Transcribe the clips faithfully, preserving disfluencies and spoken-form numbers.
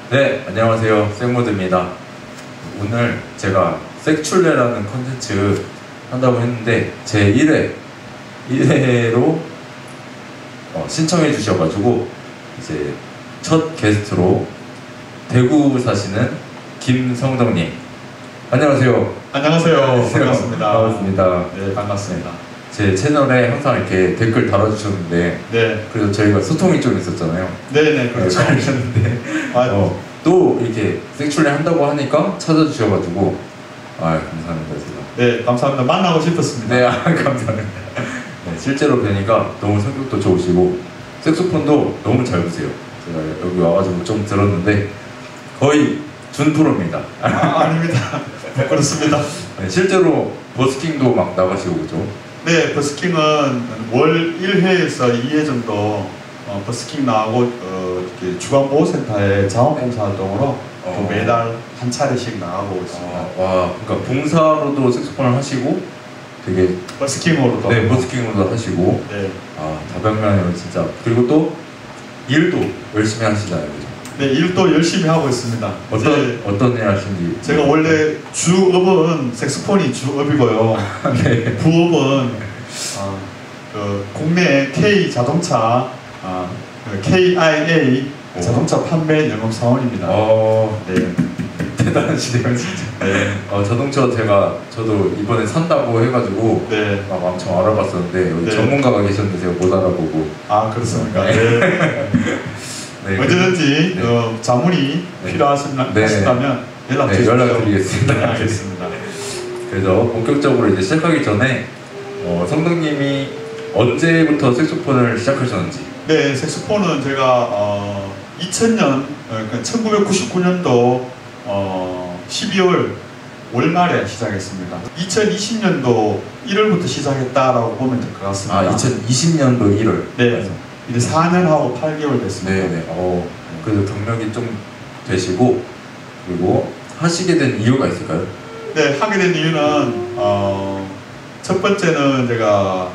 네, 안녕하세요. 생모드입니다. 오늘 제가 색출레라는 컨텐츠 한다고 했는데 제 일 회 일 회로 어, 신청해 주셔가지고 이제 첫 게스트로 대구 사시는 김성덕님, 안녕하세요. 안녕하세요. 반갑습니다. 반갑습니다. 네, 반갑습니다. 제 채널에 항상 이렇게 댓글 달아주셨는데, 네. 그래서 저희가 소통이 좀 있었잖아요. 네네, 그렇죠. 그러셨는데 아, 어, 또 이렇게 색출레 한다고 하니까 찾아주셔가지고 아, 감사합니다. 제가. 네, 감사합니다. 만나고 싶었습니다. 네, 아, 감사합니다. 네, 실제로 뵈니까 너무 성격도 좋으시고 색소폰도 너무 잘 부세요. 제가 여기 와가지고 좀 들었는데 거의 준 프로입니다. 아, 아닙니다. 그렇습니다. 네, 실제로 버스킹도 막 나가시고 그죠? 네, 버스킹은 월 일 회에서 이 회 정도 어, 버스킹 나가고 어, 주간보호센터의 자원봉사 활동으로 어. 매달 한 차례씩 나가고 있습니다. 아, 와, 그러니까 봉사로도 색소폰을 하시고 되게 버스킹으로도 네, 버스킹으로도 하시고 네. 아, 다방면으로 진짜. 그리고 또 일도 열심히 하시잖아요, 그죠? 네, 일도 열심히 하고 있습니다. 어떤 이제 어떤 일 하시는지. 제가 원래 주업은 색소폰이 주업이고요. 네. 부업은 어, 그 국내 K 자동차 어, 그 케이아이에이 오. 자동차 판매 영업 사원입니다. 어, 네. 대단하시네요, 진짜. 네. 어, 자동차 제가 저도 이번에 산다고 해가지고 네. 막 엄청 알아봤었는데 여기 네. 전문가가 계셨는데 제가 못 알아보고. 아, 그렇습니까? 네. 네. 네. 언제든지 네. 어, 자문이 네. 필요하시다면 네. 연락 네, 주십시오. 연락드리겠습니다. 네, 알겠습니다. 그래서 본격적으로 이제 시작하기 전에 어, 성덕님이 언제부터 색소폰을 시작하셨는지. 네, 색소폰은 제가 어, 이천 년, 그러니까 천구백구십구 년도 어, 십이월 월말에 시작했습니다. 이천이십 년도 일월부터 시작했다라고 보면 될 것 같습니다. 아, 이천이십 년도 일월. 네, 이제 사 년하고 팔 개월 됐습니다. 네네. 어, 그래도 경력이 좀 되시고, 그리고 하시게 된 이유가 있을까요? 네, 하게 된 이유는 어, 첫 번째는 제가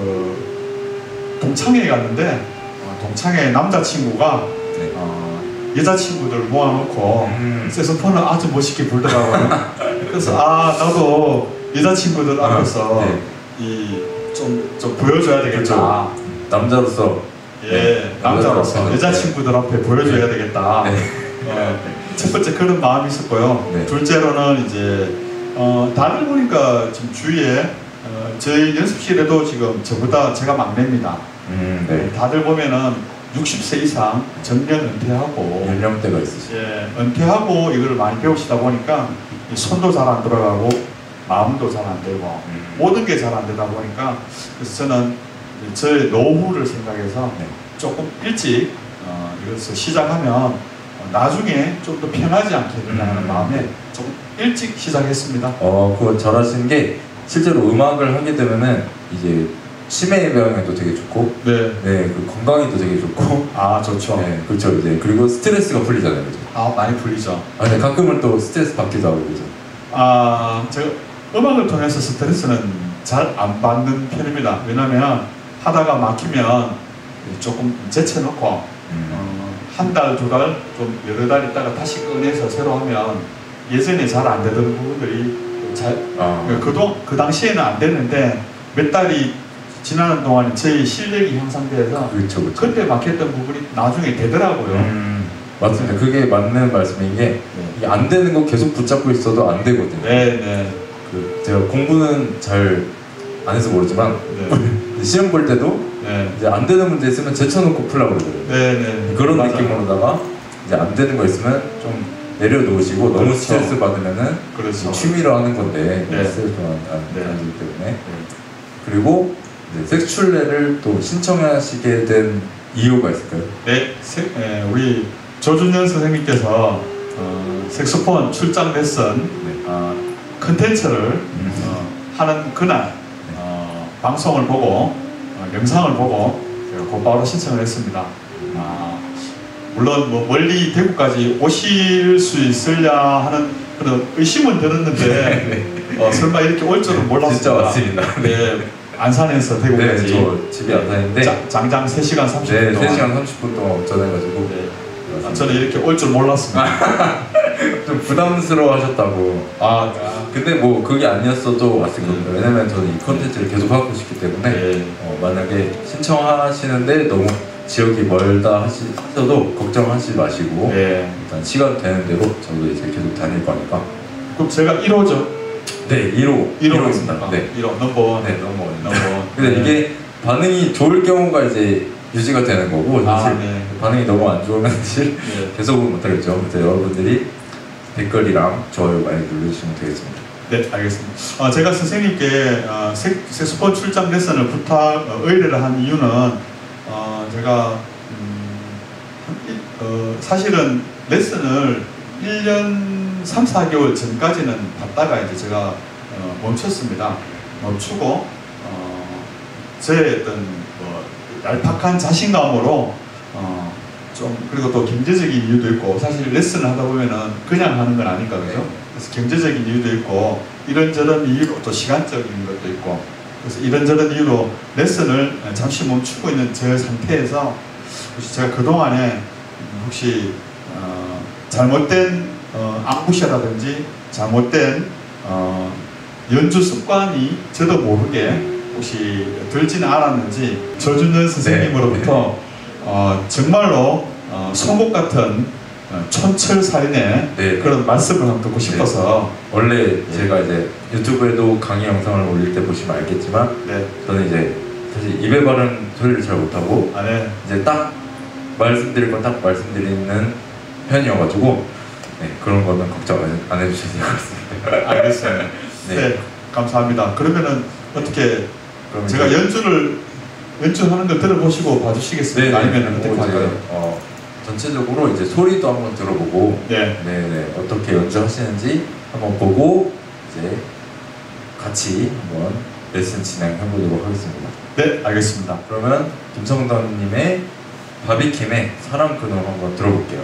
그, 동창회에 갔는데 어, 동창회 남자친구가 네. 어, 여자친구들 모아놓고 음. 색소폰을 아주 멋있게 불더라고요. 그래서 아, 나도 여자친구들 아, 앞에서 네. 이 좀 좀 보여줘야 되겠다. 그렇죠. 남자로서. 예, 네, 남자로서 남자로서. 여자친구들 앞에 보여줘야 네. 되겠다. 네. 어, 첫 번째 그런 마음이 있었고요. 네. 둘째로는 이제 어, 다들 보니까 지금 주위에 어, 저희 연습실에도 지금 저보다 제가 막내입니다. 음, 네, 네. 다들 보면은 육십 세 이상 정년 은퇴하고 연령대가 있으시죠. 예, 은퇴하고 이걸 많이 배우시다 보니까 이 손도 잘 안 들어가고 마음도 잘 안 되고 음. 모든 게 잘 안 되다 보니까 그래서 저는 저의 노후를 생각해서 네. 조금 일찍 어, 이것을 시작하면 어, 나중에 좀 더 편하지 않겠느냐는 음. 마음에 조금 일찍 시작했습니다. 어, 그거 잘하시는 게 실제로 음악을 하게 되면은 이제 치매 예방에도 되게 좋고, 네. 네, 그 건강에도 되게 좋고, 아, 좋죠. 네, 그렇죠. 이제 그리고 스트레스가 풀리잖아요, 그죠? 아, 많이 풀리죠. 아, 근데 가끔은 또 스트레스 받기도 하고, 그죠? 아, 제가 음악을 통해서 스트레스는 잘 안 받는 편입니다. 왜냐면 하다가 막히면 조금 제쳐놓고 음. 어, 한 달, 두 달, 좀 여러 달 있다가 다시 꺼내서 새로 하면 예전에 잘 안 되던 부분들이 잘, 아, 그동, 그 당시에는 안 됐는데 몇 달이 지나는 동안 제 실력이 향상돼서 그렇죠, 그렇죠. 그때 막혔던 부분이 나중에 되더라고요. 음, 맞습니다. 그게 맞는 말씀인 게 네. 이게 안 되는 거 계속 붙잡고 있어도 안 되거든요. 네, 네. 그 제가 공부는 잘 안 해서 모르지만 네. 시험 볼 때도 네. 이제 안 되는 문제 있으면 제쳐놓고 풀라고 그러거든요. 네, 네. 그런 맞아요. 느낌으로다가 이제 안 되는 거 있으면 좀 내려놓으시고 너무 그렇죠. 스트레스 받으면은 그렇죠. 취미로 하는 건데 네. 스트레스 안 네. 받기 때문에. 네. 그리고 이제 색출레를 또 신청하시게 된 이유가 있을까요? 네, 세, 에, 우리 조준현 선생님께서 어, 색소폰 출장 레슨 네. 어, 컨텐츠를 음. 어, 하는 그날 어, 방송을 보고 어, 영상을 보고 제가 곧바로 신청을 했습니다. 아, 물론 뭐 멀리 대구까지 오실 수 있으려 하는 그런 의심은 들었는데 어, 설마 이렇게 올 줄은 몰랐습니다. 진짜 왔습니다. 네, 안산에서 네, 대구까지 저 집이 안산인데 자, 장장 세 시간 삼십 분 네, 동안 세 시간 삼십 분 동안 운전해가지고 네. 아, 저는 이렇게 올 줄 몰랐습니다. 좀 부담스러워 하셨다고. 아, 아. 근데 뭐 그게 아니었어도 왔을 겁니다. 왜냐면 저는 이 컨텐츠를 계속 하고 싶기 때문에 네. 어, 만약에 신청하시는데 너무 지역이 멀다 하시, 하셔도 걱정하지 마시고 네. 일단 시간 되는 대로 저도 이제 계속 다닐 거니까. 그럼 제가 일 호죠? 네, 일 호. 일 일 호입니다. 호입니다. 네. 일 호 넘버. 네, 넘어갑니다. 넘버. 근데 네. 이게 반응이 좋을 경우가 이제 유지가 되는 거고 사실 아, 네. 반응이 너무 안 좋으면 사실 네. 계속은 못하겠죠. 그래서 여러분들이 댓글이랑 좋아요 많이 눌러주시면 되겠습니다. 네, 알겠습니다. 어, 제가 선생님께 어, 색, 색소폰 출장 레슨을 부탁, 어, 의뢰를 한 이유는 어, 제가 음, 일- 어, 사실은 레슨을 일 년 삼, 사 개월 전까지는 받다가 이제 제가 어, 멈췄습니다. 멈추고 어, 제 어떤 뭐, 얄팍한 자신감으로 어, 좀 그리고 또 경제적인 이유도 있고 사실 레슨을 하다 보면은 그냥 하는 건 아니까 그죠? 그래서 경제적인 이유도 있고 이런저런 이유로 또 시간적인 것도 있고 그래서 이런저런 이유로 레슨을 잠시 멈추고 있는 제 상태에서 혹시 제가 그동안에 혹시 어, 잘못된 어, 안부셔라든지 잘못된 어, 연주 습관이 저도 모르게 혹시 들지는 않았는지 저준현 선생님으로부터 어, 정말로 어, 송곳 같은 어, 촌철살인의 네. 그런 말씀을 한번 듣고 싶어서 원래 제가 이제 유튜브에도 강의 영상을 올릴 때 보시면 알겠지만 네, 저는 이제 사실 입에 바른 소리를 잘 못하고 아, 네. 이제 딱 말씀드릴 건 딱 말씀드리는 편이어가지고 네, 그런 거는 걱정 안, 안 해주셔도 될 것 같습니다. 알겠습니다. 네. 네. 감사합니다. 그러면은 어떻게 그럼 제가 이제- 연주를 연주하는 걸 들어보시고 봐주시겠습니까? 네, 아니면 어떻게 뭐 이제, 할까요? 어, 전체적으로 이제 소리도 한번 들어보고 네. 네네 어떻게 연주하시는지 한번 보고 이제 같이 한번 레슨 진행해 보도록 하겠습니다. 네, 알겠습니다. 그러면 김성덕님의 바비킴의 사랑 그놈 한번 들어볼게요.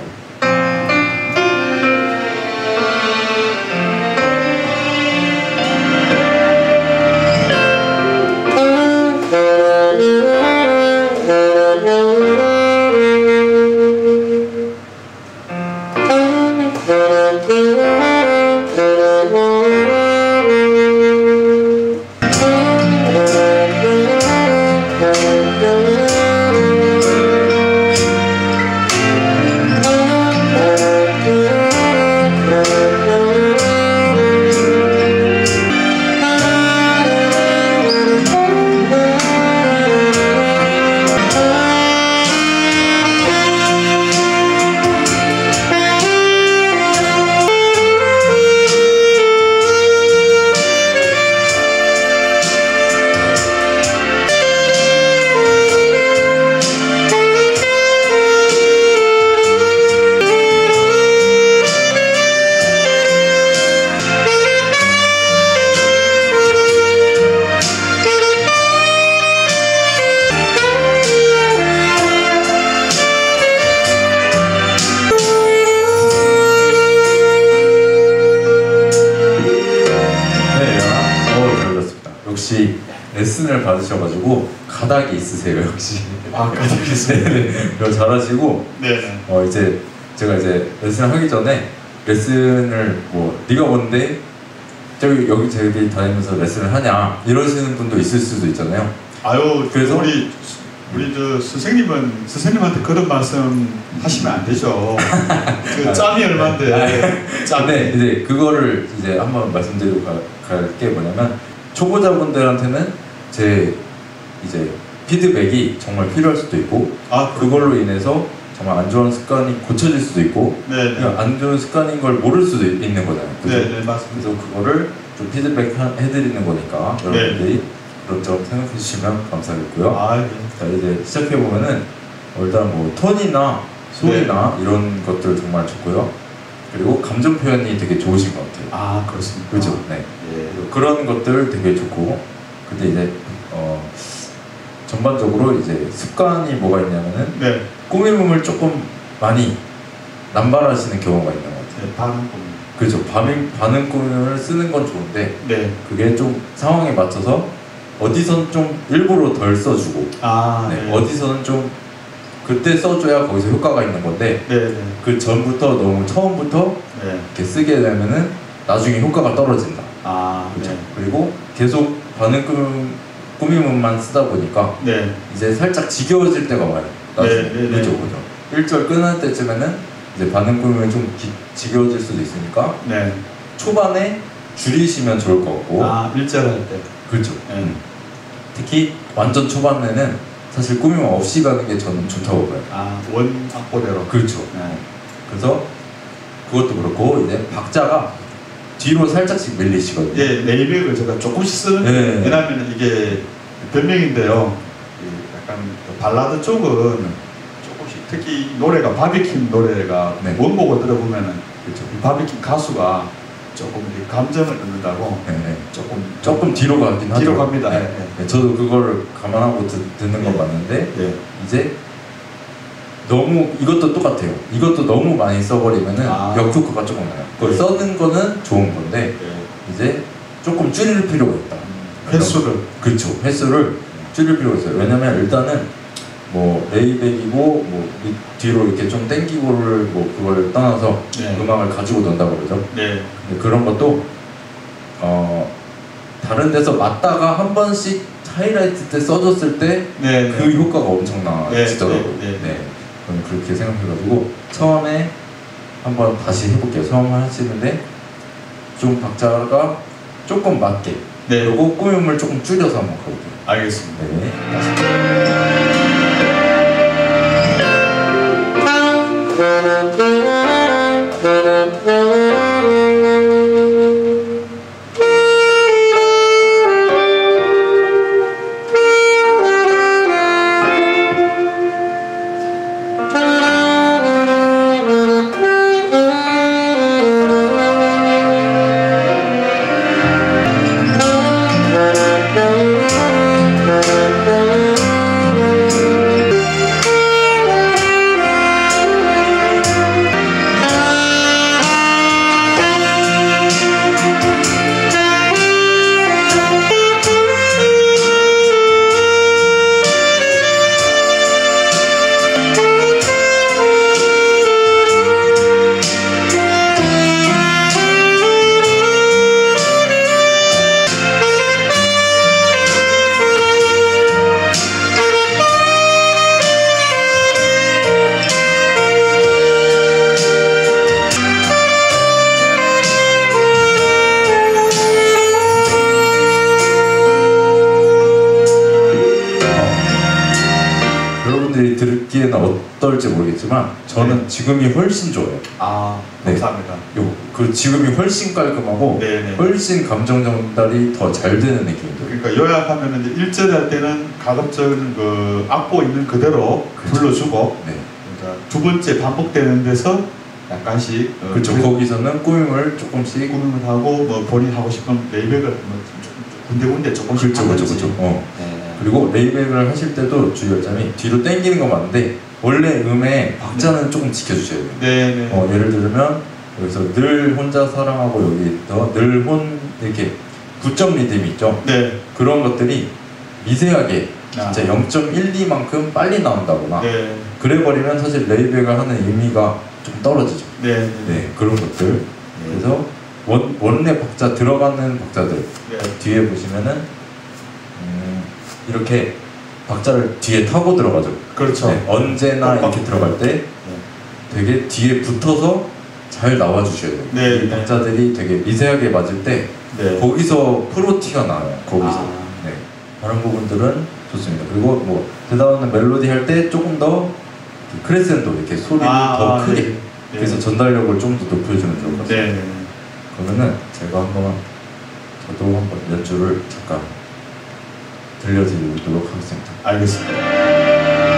역시 레슨을 받으셔가지고 가닥이 있으세요 역시. 아, 가지고 있습니다. 네네. 이거 잘하시고 네. 어 이제 제가 이제 레슨을 하기 전에 레슨을 뭐 네가 뭔데 저기 여기 저기 다니면서 레슨을 하냐 이러시는 분도 있을 수도 있잖아요. 아유, 그래서- 우리 우리 저 선생님은 선생님한테 그런 말씀 하시면 안 되죠. 그 짬이 얼마인데. 짬이. 근데 이제 그거를 이제 한번 말씀드리고 가- 갈 게 뭐냐면 초보자분들한테는 제 이제 피드백이 정말 필요할 수도 있고 아, 그걸로 인해서 정말 안 좋은 습관이 고쳐질 수도 있고 네, 그냥 안 좋은 습관인 걸 모를 수도 있는 거잖아요. 그죠? 네, 네, 맞습니다. 그래서 그거를 좀 피드백 하- 해드리는 거니까 네. 여러분들이 그런 점 생각해 주시면 감사하겠고요. 아, 네. 자 이제 시작해 보면은 일단 뭐 톤이나 소리나 이런 것들 정말 좋고요. 그리고 감정 표현이 되게 좋으신 것 같아요. 아, 그렇습니다. 그죠? 네. 예. 그리고 그런 것들 되게 좋고 근데 이제 어 전반적으로 이제 습관이 뭐가 있냐면은 네. 꾸밈음을 조금 많이 남발하시는 경우가 있는 것 같아요. 네, 반응. 그죠? 반응, 반응 꾸밈을 쓰는 건 좋은데 네. 그게 좀 상황에 맞춰서 어디선 좀 일부러 덜 써주고 아, 네, 네. 어디서는 좀 그때 써줘야 거기서 효과가 있는 건데 네, 네. 그 전부터 너무 처음부터 네. 이렇게 쓰게 되면은 나중에 효과가 떨어진다. 아, 그렇죠. 네. 그리고 계속 반응 꾸, 꾸미문만 쓰다 보니까 네. 이제 살짝 지겨워질 때가 와요. 나중에. 네, 네, 네. 그죠, 그죠. 일 절 끊을 때쯤에는 이제 반응 꾸미문이 좀 기, 지겨워질 수도 있으니까 네. 초반에 줄이시면 좋을 것 같고. 아, 일절 할 때. 그렇죠. 네. 음. 특히 완전 초반에는 사실 꾸미문 없이 가는 게 저는 좋다고 봐요. 아, 원 악보대로. 그렇죠. 네. 그래서 그것도 그렇고 이제 박자가 뒤로 살짝씩 밀리시거든요. 예, 네이백을 제가 조금씩 쓰는 네. 왜냐하면 이게 별명인데요. 이 약간 그 발라드 쪽은 조금씩 특히 노래가 바비킴 노래가 네. 원곡을 들어보면은 그렇죠. 이 바비킴 가수가 조금 이렇게 감정을 넣는다고 네, 네. 조금 조금 뒤로 가긴 하죠. 뒤로 갑니다. 네. 네. 네. 네, 저도 그걸 감안하고 듣, 듣는 건 네. 맞는데 네. 이제 너무 이것도 똑같아요. 이것도 너무 많이 써버리면은 아. 역효과가 조금 나요. 그걸 네. 써는 거는 좋은 건데 네. 이제 조금 줄일 필요가 있다. 횟수를 그렇죠. 횟수를 줄일 필요가 있어요. 왜냐면 일단은 뭐 레이백이고 뭐 밑- 뒤로 이렇게 좀 땡기고를 뭐 그걸 떠나서 네. 음악을 가지고 논다고 그러죠. 네. 근데 그런 것도 어 다른 데서 맞다가 한 번씩 하이라이트 때 써줬을 때 그 네. 네. 효과가 엄청나지더라고요. 네, 네, 네. 저는 그렇게 생각해가지고 처음에 한번 다시 해볼게요. 처음 하시는데 좀 박자가 조금 맞게 네. 그리고 꾸밈을 조금 줄여서 한번 가볼게요. 알겠습니다. 네. 다시. 여러분들이 듣기에는 어떨지 모르겠지만 저는 네. 지금이 훨씬 좋아요. 아, 네. 감사합니다. 요, 그 지금이 훨씬 깔끔하고 네, 네. 훨씬 감정 전달이 더 잘 되는 느낌이 들어요. 그러니까 요약하면 이제 일절 할 때는 가급적인 그 악보 있는 그대로 그렇죠. 불러주고 네. 그러니까 두 번째 반복되는 데서 약간씩 어, 그렇죠. 거기서는 꾸밈을 조금씩 꾸밈을 하고 뭐 본인 하고 싶은 레이백을 뭐 군데군데 조금씩 그렇죠, 그렇죠, 하든지. 그렇죠. 어. 네. 그리고 레이백을 하실 때도 주의할 점이 뒤로 당기는 건 맞는데 원래 음의 박자는 조금 지켜주셔야 돼요. 네, 네. 어, 예를 들면 여기서 늘 혼자 사랑하고 여기 늘혼 이렇게 구 점 리듬이 있죠. 네. 그런 것들이 미세하게 아. 진짜 영 점 일이만큼 빨리 나온다거나 네. 그래버리면 사실 레이백을 하는 의미가 좀 떨어지죠. 네. 네. 네, 그런 것들. 그래서 원, 원래 박자 들어가는 박자들 네. 뒤에 보시면은 음, 이렇게 박자를 뒤에 타고 들어가죠. 그렇죠. 네, 언제나 이렇게 들어갈 때 되게 뒤에 붙어서 잘 나와주셔야 돼요. 네, 이 네. 박자들이 되게 미세하게 맞을 때 네. 거기서 프로티가 나와요. 거기서. 아. 네. 다른 부분들은 좋습니다. 그리고 뭐 대다운은 멜로디 할 때 조금 더 크레센도 이렇게 소리를 아, 더 아, 크게 네. 네. 그래서 전달력을 좀 더 높여주면 좋을 것 같아요. 네. 네. 그러면은 제가 한번 저도 한번 연주를 잠깐 들려드리도록 하겠습니다. 알겠습니다.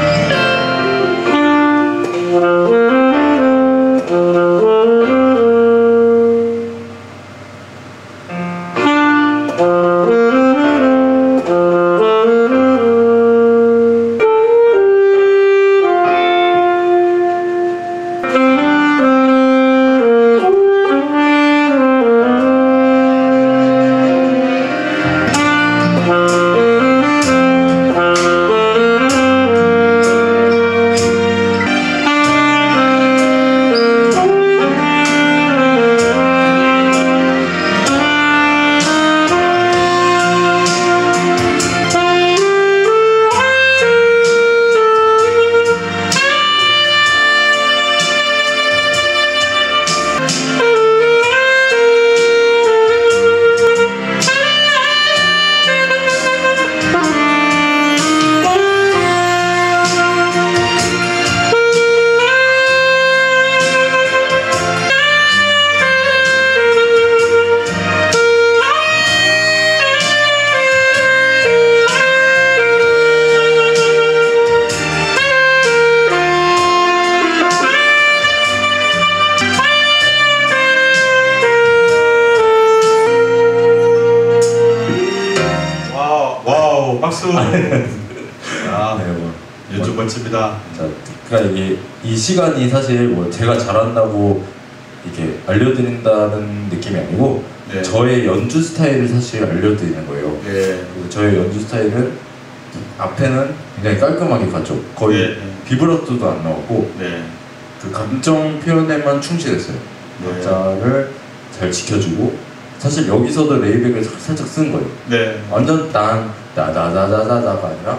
Thank you. 박수. 아, 네, 뭐. 연주 멋집니다. 자, 그러니까 이게 이 시간이 사실 뭐 제가 잘한다고 이렇게 알려드린다는 느낌이 아니고 네. 저의 연주 스타일을 사실 알려드리는 거예요. 네. 그리고 저의 연주 스타일은 앞에는 굉장히 깔끔하게 가죠. 거의 네, 네. 비브라토도 안 나왔고 네. 그 감정 표현에만 충실했어요. 네. 박자를 잘 지켜주고 사실 여기서도 레이백을 살짝 쓴 거예요. 네. 완전 딴 다다다다다다가 아니라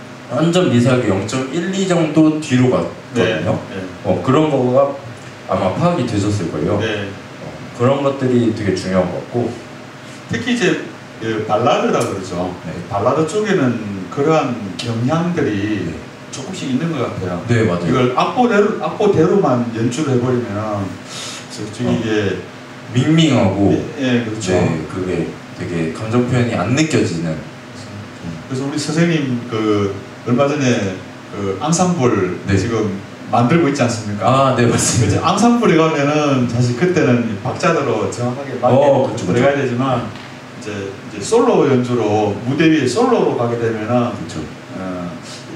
완전 미세하게 영 점 일이 정도 뒤로 갔거든요. 네. 네. 어, 그런 거가 아마 파악이 되셨을 거예요. 네. 어, 그런 것들이 되게 중요한 것 같고 특히 이제 그 발라드라 그러죠. 네. 발라드 쪽에는 그러한 경향들이 네. 조금씩 있는 것 같아요. 네, 맞아요. 이걸 악보대로, 악보대로만 연주를 해버리면 솔직히 어. 이게 밍밍하고 예, 예, 그렇죠. 네, 그게 되게 감정 표현이 안 느껴지는. 그래서 우리 선생님 그 얼마 전에 그 앙상블 네. 지금 만들고 있지 않습니까? 아, 네, 이제 맞습니다. 앙상블에 가면은 사실 그때는 박자대로 정확하게 맞게 어, 그쵸, 그쵸. 들어가야 되지만 이제, 이제 솔로 연주로 무대 위에 솔로로 가게 되면은 그렇죠. 어,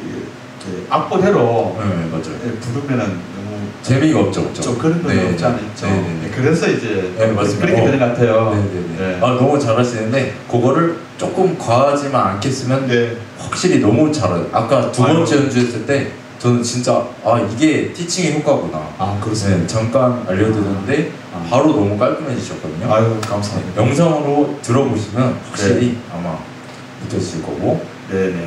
이게 악보대로 네, 맞아요. 예, 부르면은 너무 재미가 없죠, 없죠. 좀 그런 건 네, 없지 않아 있죠. 네, 네, 네. 그래서 이제 네, 맞습니다. 그렇게 어. 되는 것 같아요. 네네네. 네. 아, 너무 잘하시는데 그거를 조금 과하지만 않게 쓰면 네. 확실히 너무 잘해요. 아까 두 아유. 번째 연주했을 때 저는 진짜 아 이게 티칭의 효과구나. 아 네, 그렇습니다. 잠깐 알려드렸는데 아. 바로 너무 깔끔해지셨거든요. 아유 감사합니다. 영상으로 들어보시면 확실히 아마 느껴지실 거고. 네네.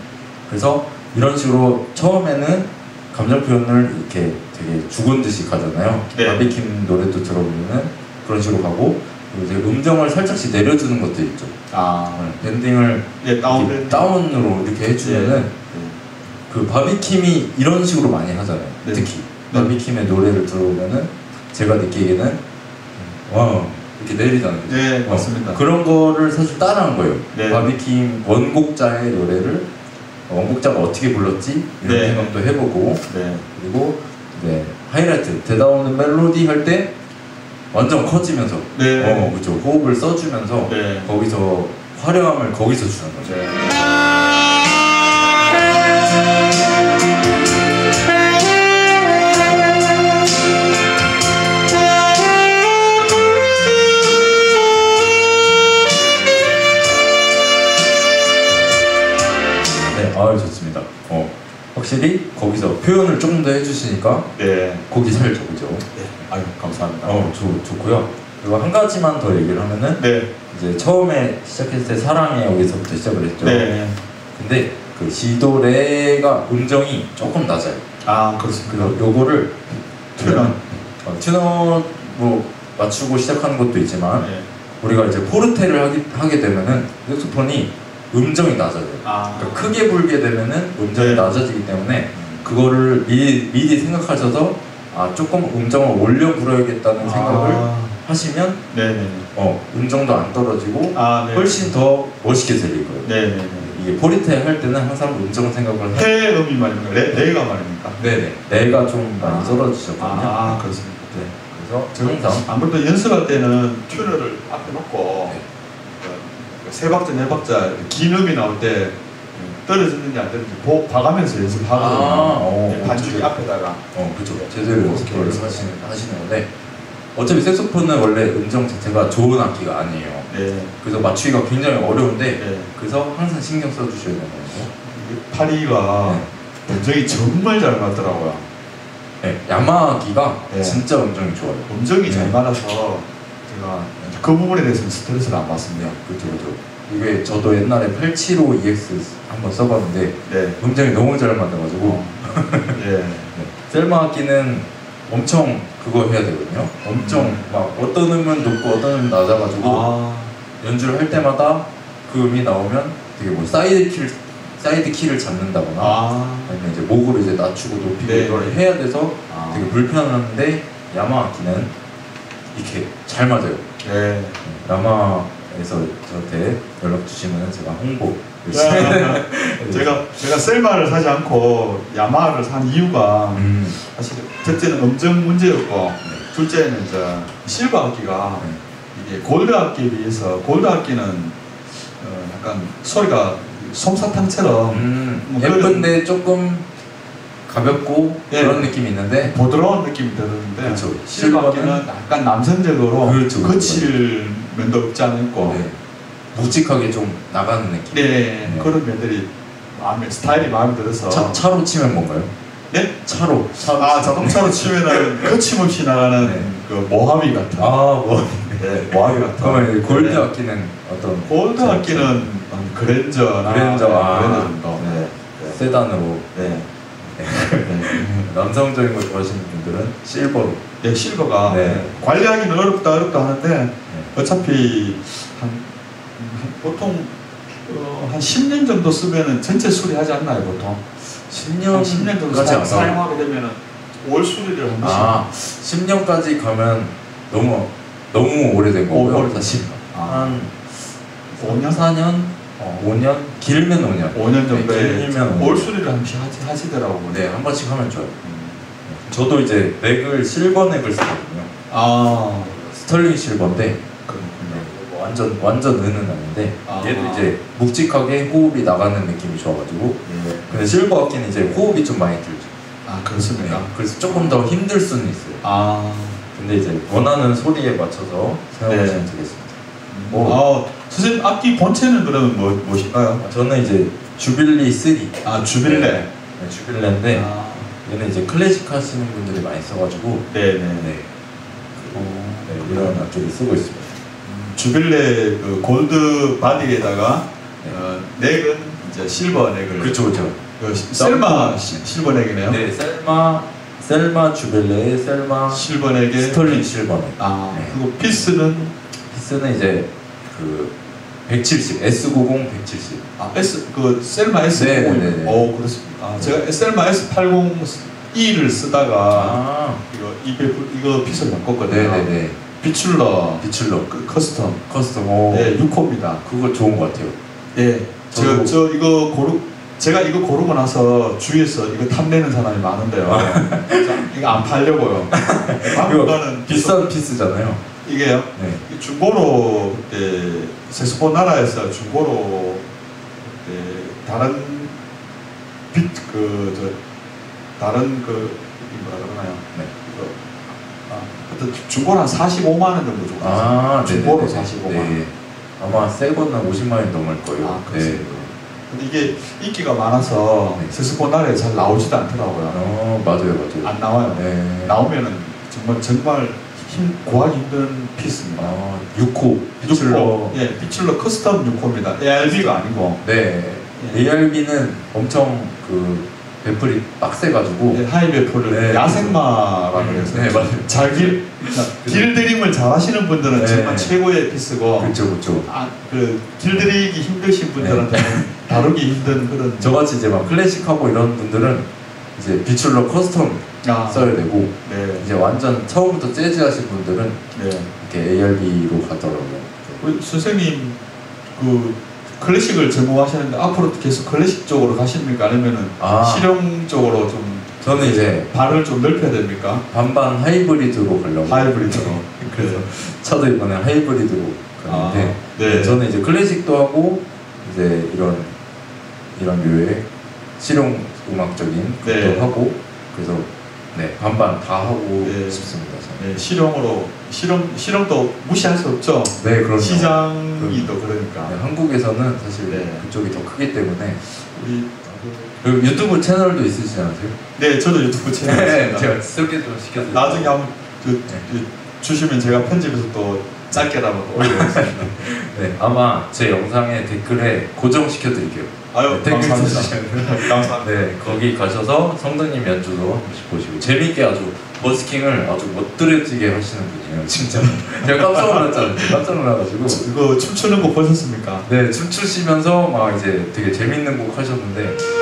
그래서 이런 식으로 처음에는 감정 표현을 이렇게 되게 죽은 듯이 가잖아요. 네. 바비킴 노래도 들어보면은 그런 식으로 가고 그리고 되게 음정을 살짝씩 내려주는 것도 있죠. 아 네, 밴딩을 예, 다운 이렇게 다운으로 이렇게 해주면은 네. 그 바비킴이 이런 식으로 많이 하잖아요. 네. 특히 네. 바비킴의 노래를 들어보면은 제가 느끼기에는 와 이렇게 내리잖아요. 네, 어, 맞습니다. 그런 거를 사실 따라한 거예요. 네. 바비킴 원곡자의 노래를 원곡자가 어떻게 불렀지 이런 네. 생각도 해보고 네. 그리고 이제 하이라이트 대다오는 멜로디 할 때 완전 커지면서 네. 어 그죠 호흡을 써주면서 네. 거기서 화려함을 거기서 주는 거죠. 네. 네, 아유 좋습니다. 어 확실히 거기서 표현을 조금 더 해주시니까 네. 곡이 살죠, 그죠? 네. 아유 감사합니다. 어 좋, 좋고요. 그리고 한 가지만 더 얘기를 하면은 네. 이제 처음에 시작했을 때 사랑해 여기서부터 시작을 했죠. 네. 근데 그 시도레가 음정이 조금 낮아요. 아 그렇습니다. 그래서 요거를 튜너. 어, 튜너로 맞추고 시작하는 것도 있지만 네. 우리가 이제 포르테를 하기, 하게 되면은 색소폰이 음정이 낮아져요. 아. 그러니까 크게 불게 되면은 음정이 네. 낮아지기 때문에 그거를 미리, 미리 생각하셔서 아 조금 음정을 올려 부려야겠다는 생각을 아. 하시면 네네. 어 음정도 안 떨어지고 아 네. 훨씬 더 멋있게 들릴 거예요. 네네네. 이게 포르테 할 때는 항상 음정 생각을 하 해음이 말입니까? 레, 레가 말입니까? 네네 내가 좀 많이 아. 떨어지셨거든요. 아 그렇습니다. 네. 그래서 항상 아무래도 연습할 때는 튜너를 앞에 놓고 네. 그 세 박자 네 박자 긴 음이 나올 때 떨어지는지 안 떨어지는지 보, 봐가면서 연습하거든요. 아, 어, 네, 반주기 어떻게- 앞에다가. 어 그죠 제대로 연습을 하시는 하시는 건데 어차피 색소폰은 원래 음정 자체가 좋은 악기가 아니에요. 네. 그래서 맞추기가 굉장히 어려운데 네. 그래서 항상 신경 써주셔야 되는 거고. 이게 파리가 음정이 정말 잘 맞더라고요. 네, 야마하기가 네. 진짜 음정이 좋아요. 음정이 네. 잘 맞아서 제가 그 부분에 대해서는 스트레스를 안 받습니다. 그죠 그죠. 이게 저도 옛날에 팔칠오 이엑스 한번 써봤는데 네. 음정이 너무 잘 맞아가지고 예. 네. 셀마 악기는 엄청 그거 해야 되거든요. 엄청 음. 막 어떤 음은 높고 어떤 음은 낮아가지고 아. 연주를 할 때마다 그 음이 나오면 되게 뭐 사이드 키를 사이드 키를 잡는다거나 아. 아니면 이제 목을 이제 낮추고 높이고 네. 이걸 해야 돼서 아. 되게 불편한데 야마 악기는 이렇게 잘 맞아요. 네. 야마에서 저한테 연락 주시면 제가 홍보 열심히 야, 제가 제가 셀마를 사지 않고 야마를 산 이유가 음. 사실 첫째는 음정 문제였고 둘째는 이제 실버 악기가 네. 이게 골드 악기에 비해서 골드 악기는 어 약간 소리가 솜사탕처럼 음, 뭐 예쁜데 조금 가볍고 예. 그런 느낌이 있는데 부드러운 느낌이 드는데 그렇죠. 실버기는 약간 남성적으로 그렇죠, 그렇죠. 거칠 면도 없지 않고 네. 묵직하게 좀 나가는 느낌. 네, 네. 그런 면들이 마음에 스타일이 마음에 들어서 차, 차로 치면 뭔가요? 네? 차로. 차로 아 치면. 자동차로 치면은 거침없이 나가는 네. 그 모하비 같은 아, 뭐. 네, 모하비 같은 그러면 이제 골드 네. 악기는 어떤? 골드 악기는 한 그랜저나 그랜저, 네, 아. 그랜저 정도 네. 세단으로. 네. 네. 남성적인 거 좋아하시는 분들은 실버로. 네, 실버가 네. 네. 관리하기는 어렵다 어렵다 하는데 어차피 한, 한 보통 어, 한 십 년 정도 쓰면은 전체 수리하지 않나요 보통? 십 한 년 십 년 정도 까지 사, 안 사용하게 되면은 올 수리를 한 번씩 아, 십 년까지 가면 너무 너무 오래된 오, 거고요. 오래된 사실 아. 한 오 년? 사 년, 어. 오 년, 길면 오 년. 오 년 정도에 네, 길면 오 년. 올 수리를 한 번씩 하시, 하시더라고요. 네, 한 번씩 하면 좋아요. 음. 저도 이제 넥을 실버 넥을 쓰거든요. 아, 스털링 실버인데 그렇군요. 뭐 완전 완전 은은 아닌데 아. 얘도 이제 묵직하게 호흡이 나가는 느낌이 좋아가지고. 네. 근데 실버 악기는 이제 호흡이 좀 많이 들죠. 아, 그렇습니까? 네, 그래서 조금 더 힘들 수는 있어요. 아, 근데 이제 원하는 소리에 맞춰서 사용하시면 네. 되겠습니다. 어, 선생님 악기 본체는 그러면 뭐, 무엇일까요? 아, 저는 이제 주빌리 쓰리. 아, 주빌레. 네, 주빌레인데 아, 얘는 이제 클래식 하시는 분들이 많이 써가지고 네네. 네, 어, 네, 이런 악기를 쓰고 있습니다. 음, 주빌레 그 골드 바디에다가 네. 어, 넥은 이제 실버 넥을. 그렇죠, 그렇죠. 그 시- 셀마 시- 실버 넥이네요. 네, 셀마, 셀마 주빌레, 셀마 실버 넥에 스털링 실버네. 아, 네. 그리고 피스는 피스는 이제 그 백칠십, 에스 구십, 백칠십. 아, S 그 셀마 에스 네, 구십. 네, 네. 오, 그렇습니다. 아, 제가 셀마 에스 팔십 E를 쓰다가 아, 이거 이백 이거 핏을 바꿨거든요. 네네네. 비출러 비출러, 그 커스텀. 커스텀. 오, 네, 육 호입니다. 그거 좋은 것 같아요. 네. 저, 저도- 저 이거 고르 제가 이거 고르고 나서 주위에서 이거 탐내는 사람이 많은데요. 자, 이거 안 팔려고요. 당분간은 비싼 피스잖아요. 이게요. 네. 이 중고로 그때 색소폰 나라에서 중고로 그때 다른 빛그저 다른 그 이게 뭐라 그러나요? 네. 그, 아, 하여튼 중고로 한 사십오만 원 정도 줬어요. 아, 중고로 네네네. 사십오만 원. 네. 아마 새 거는 오십만 원 넘을 거예요. 아, 그렇습니다. 근데 이게 인기가 많아서 네. 색소폰 나라에 잘 나오지도 않더라고요. 어, 맞아요, 맞아요. 안 나와요. 네. 나오면은 정말 정말 힘 구하기 힘든 피스입니다. 아, 육 호 비출러. 육 호. 예, 비출러 커스텀 육 호입니다. 에이알비가 아니고 네. 예. 에이알비는 엄청 그 배풀이 빡세가지고. 예, 하이베프를 네. 야생마라 네, 그래서 네, 맞아요. 잘길 길들임을 잘하시는 분들은 네. 정말 최고의 피스고 그렇죠, 그렇죠. 아, 그 길들이기 힘드신 분들한테는 다루기 힘든 그런 저같이 이제 막 클래식하고 이런 분들은 이제 비출러 커스텀 아, 써야 되고, 네, 이제 완전 처음부터 재즈 하신 분들은 네. 이렇게 에이알비로 가더라고요. 우리 선생님 그 클래식을 전공하시는데 앞으로 계속 클래식 쪽으로 가십니까? 아니면은 아. 실용 쪽으로 좀 저는 이제 발을 좀 넓혀야 됩니까? 반반 하이브리드로 가려고. 하이브리드로. 그래서 네. 차도 이번에 하이브리드로 가는데, 아, 네. 저는 이제 클래식도 하고 이제 이런 이런 류의 실용 음악적인 것도 네. 하고, 그래서 네 반반 다 하고 네. 싶습니다. 저는. 네, 실용으로 실용 실용도 무시할 수 없죠. 네, 그럼요. 시장이 또 그러니까. 네, 한국에서는 사실 네. 그쪽이 더 크기 때문에. 우리 그리고 유튜브 채널도 있으시지 않으세요? 네, 저도 유튜브 채널 있습니다. 제가 소개 좀 시켜드릴게요. 나중에 한번 그, 그 주시면 제가 편집해서 또 짧게라도 올려드리겠습니다. 네, 아마 제 영상에 댓글에 고정시켜드릴게요. 아유, 네, 댓글 감사합니다. 쓰시면. 감사합니다. 네, 거기 가셔서 성도님 연주도 한 번씩 보시고 재밌게 아주 버스킹을 아주 멋들어지게 하시는 분이에요, 진짜. 제가 깜짝 놀랐잖아요. 깜짝 놀라가지고. 이거 춤추는 거 보셨습니까? 네, 춤추시면서 막 이제 되게 재밌는 곡 하셨는데.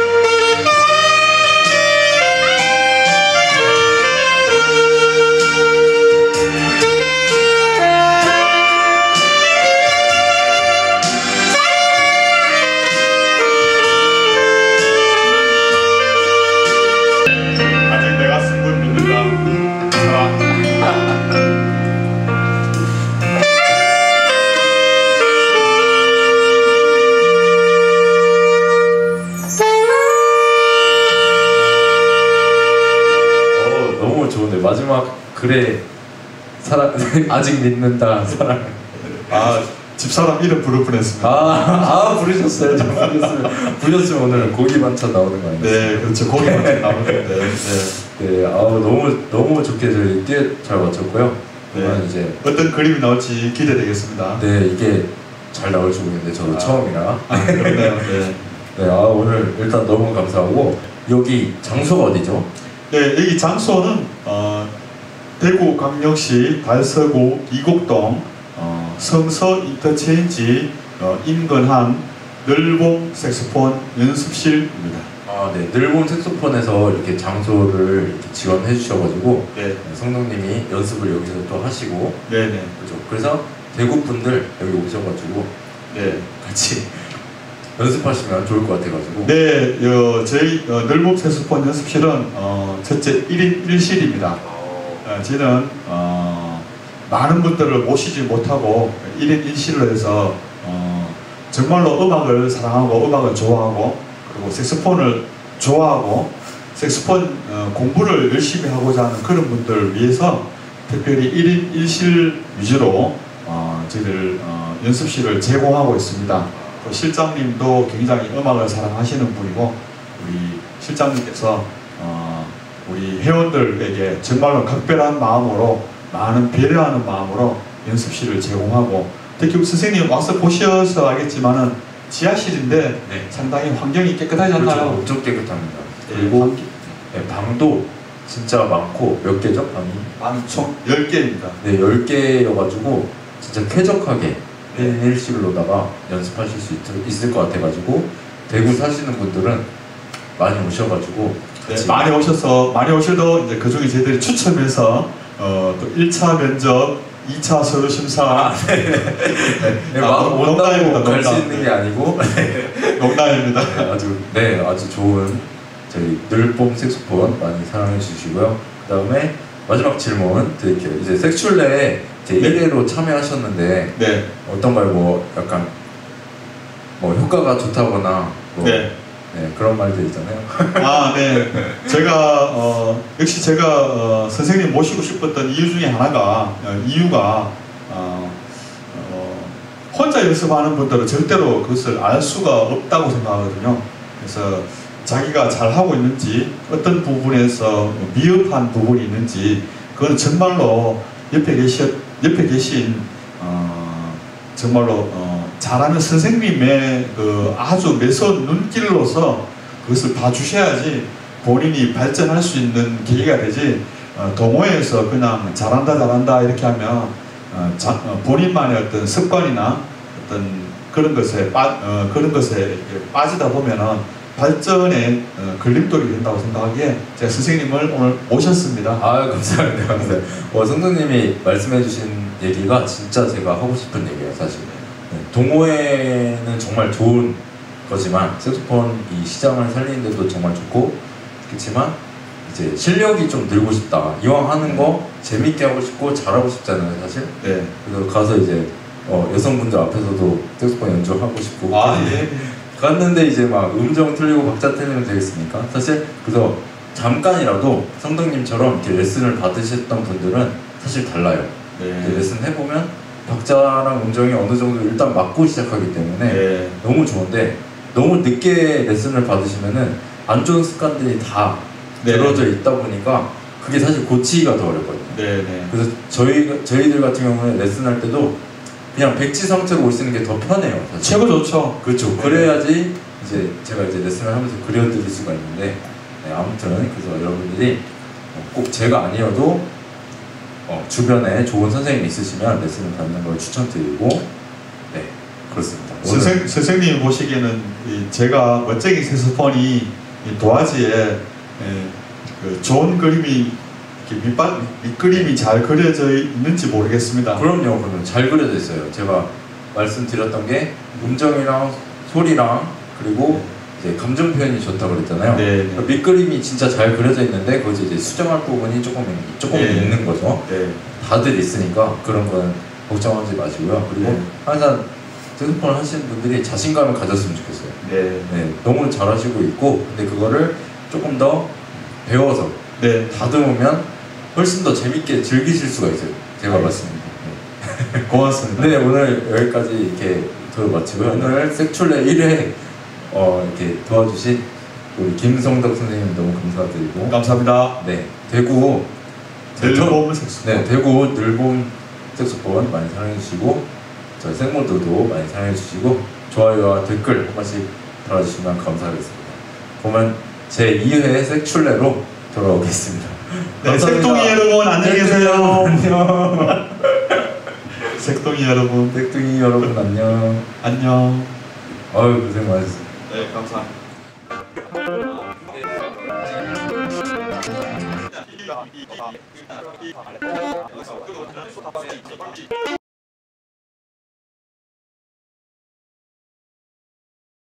그래 사랑 아직 믿는다 사랑. 아 집사람 이름 부를 뻔했습니다. 아, 아 부르셨어요. 좀 부르셨으면 부르셨으면 오늘 고기 반찬 나오는 거 아니에요? 네, 그렇죠. 고기 반찬 나오는데. 네. 네, 아우 너무 너무 좋게 저희 잘 맞췄고요. 네. 이제 어떤 그림이 나올지 기대되겠습니다. 네, 이게 잘 나올지 모르겠는데 저도 아. 처음이라. 아, 그러네요. 네. 네, 아 오늘 일단 너무 감사하고 여기 장소가 어디죠? 네, 여기 장소는 어, 대구광역시 달서구 이곡동 어, 성서 인터체인지 어, 인근한 늘봉 색소폰 연습실입니다. 아, 네, 늘본 색소폰에서 이렇게 장소를 이렇게 지원해 주셔가지고 네, 성동님이 연습을 여기서 또 하시고, 네, 네, 그죠? 그래서 대구 분들 여기 오셔가지고 네. 같이 연습하시면 좋을 것 같아가지고. 네, 어, 저희 어, 늘봉 색소폰 연습실은 어, 첫째 일 인 일 실입니다. 어, 저는 어, 많은 분들을 모시지 못하고 일 인 일 실로 해서 어, 정말로 음악을 사랑하고 음악을 좋아하고 그리고 색소폰을 좋아하고 색소폰 어, 공부를 열심히 하고자 하는 그런 분들을 위해서 특별히 일 인 일 실 위주로 어, 저희들 어, 연습실을 제공하고 있습니다. 또 실장님도 굉장히 음악을 사랑하시는 분이고 우리 실장님께서 어, 우리 회원들에게 정말로 각별한 마음으로 많은 배려하는 마음으로 연습실을 제공하고 특히 선생님 와서 보셔서 알겠지만은 지하실인데 네. 상당히 환경이 깨끗하지 그렇죠. 않나요? 엄청 깨끗합니다. 네, 그리고 방, 네, 방도 진짜 많고 몇 개죠? 방이? 방 총 열 개입니다. 네, 열 개여가지고 진짜 쾌적하게 일 인 일 실로다가 연습하실 수 있, 있을 것 같아가지고 대구 사시는 분들은 많이 오셔가지고 네, 많이 오셔서 많이 오셔도 이제 그 중에 저희들이 추첨해서 어, 또 일 차 면접, 이 차 서류 심사 아, 네. 네, 아, 막 농담입니다, 온다고 갈 수 농담. 있는 게 아니고 농담입니다. 네, 아주 네 아주 좋은 저희 늘봄 색소폰 많이 사랑해 주시고요. 그 다음에 마지막 질문 드릴게요. 이제 색출내에 제 일 회로 참여하셨는데 네, 어떤가요? 뭐 약간 뭐 효과가 좋다거나 뭐 네. 네, 그런 말들 있잖아요. 아, 네. 제가 어, 역시 제가 어, 선생님 모시고 싶었던 이유 중에 하나가 어, 이유가 어, 어, 혼자 연습하는 분들은 절대로 그것을 알 수가 없다고 생각하거든요. 그래서 자기가 잘 하고 있는지 어떤 부분에서 미흡한 부분이 있는지 그건 정말로 옆에 계신 옆에 계신 어, 정말로 어, 잘하는 선생님의 그 아주 매서운 눈길로서 그것을 봐주셔야지 본인이 발전할 수 있는 계기가 되지 어, 동호회에서 그냥 잘한다 잘한다 이렇게 하면 어, 자, 어, 본인만의 어떤 습관이나 어떤 그런 것에 빠, 어, 그런 것에 빠지다 보면은 발전에 어, 걸림돌이 된다고 생각하기에 제가 선생님을 오늘 모셨습니다. 아 감사합니다. 감사합니다. 어, 성도님이 말씀해주신 얘기가 진짜 제가 하고 싶은 얘기예요, 사실. 네, 동호회는 정말 좋은 거지만 색소폰 이 시장을 살리는 데도 정말 좋고 그렇지만 이제 실력이 좀 늘고 싶다. 이왕 하는 거 재밌게 하고 싶고 잘하고 싶잖아요, 사실. 네. 그래서 가서 이제 어, 여성분들 앞에서도 색소폰 연주하고 싶고. 아, 예. 갔는데 이제 막 음정 틀리고 박자 틀리면 되겠습니까? 사실 그래서 잠깐이라도 성덕님처럼 이렇게 레슨을 받으셨던 분들은 사실 달라요. 네. 레슨 해보면 박자랑 음정이 어느 정도 일단 맞고 시작하기 때문에 네. 너무 좋은데 너무 늦게 레슨을 받으시면은 안 좋은 습관들이 다 네. 들어져 있다 보니까 그게 사실 고치기가 더 어렵거든요. 네, 네. 그래서 저희, 저희들 같은 경우는 레슨할 때도 그냥 백지 상태로 오시는 게 더 편해요. 사실. 최고 좋죠. 그렇죠. 네. 그래야지 이제 제가 이제 레슨을 하면서 그려드릴 수가 있는데 네, 아무튼 그래서 여러분들이 꼭 제가 아니어도 어, 주변에 좋은 선생님이 있으시면 레슨을 받는 걸 추천드리고 네 그렇습니다. 선생, 선생님이 보시기에는 이 제가 멋쟁이 색소폰이 이 도화지에 예, 그 좋은 그림이 이렇게 밑바, 밑그림이 잘 그려져 있는지 모르겠습니다. 그럼요. 그러면 잘 그려져 있어요. 제가 말씀드렸던 게 음정이랑 소리랑 그리고 이제 감정 표현이 좋다고 그랬잖아요. 네, 네. 그러니까 밑그림이 진짜 잘 그려져 있는데 거기서 이제 수정할 부분이 조금 조금 네. 있는 거죠. 네. 다들 있으니까 그런 건 걱정하지 마시고요. 그리고 네. 항상 색소폰을 하시는 분들이 자신감을 가졌으면 좋겠어요. 네. 네, 너무 잘하시고 있고 근데 그거를 조금 더 배워서 네. 다듬으면 훨씬 더 재밌게 즐기실 수가 있어요. 제가 봤습니다. 네. 고맙습니다. 네, 오늘 여기까지 이렇게 토론 마치고요. 오늘 색출레 일 회 어, 이렇게 도와주신 우리 김성덕 선생님 너무 감사드리고, 감사합니다. 네, 대구 늘봄 색소폰. 네, 대구 늘봄 색소폰 많이 사랑해주시고, 저희 생모도도 많이 사랑해주시고, 좋아요와 댓글 한 번씩 달아주시면 감사하겠습니다. 그러면 제이 회 색출레로 돌아오겠습니다. 네, 감사합니다. 색동이 여러분 안녕히 계세요. 안녕. 색동이 여러분 색둥이 여러분 안녕. 안녕. 아유, 고생 많으셨습니다. 네, 감사합니다.